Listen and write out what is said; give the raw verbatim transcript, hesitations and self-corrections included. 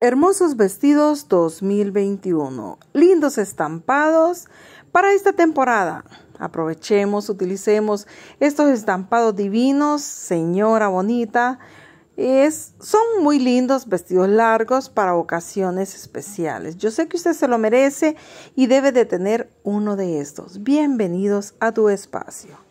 Hermosos vestidos dos mil veintiuno, lindos estampados para esta temporada. Aprovechemos, utilicemos estos estampados divinos, señora bonita. Es, son muy lindos vestidos largos para ocasiones especiales. Yo sé que usted se lo merece y debe de tener uno de estos. Bienvenidos a tu espacio.